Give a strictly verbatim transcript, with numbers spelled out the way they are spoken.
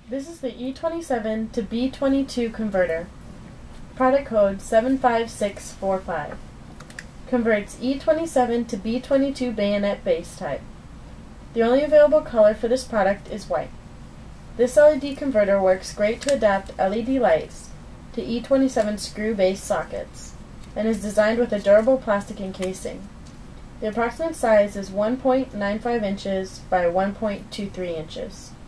This is the E twenty-seven to B twenty-two Converter. Product code seven five six four five. Converts E twenty-seven to B twenty-two bayonet base type. The only available color for this product is white. This L E D converter works great to adapt L E D lights to E twenty-seven screw-based sockets and is designed with a durable plastic encasing. The approximate size is one point nine five inches by one point two three inches.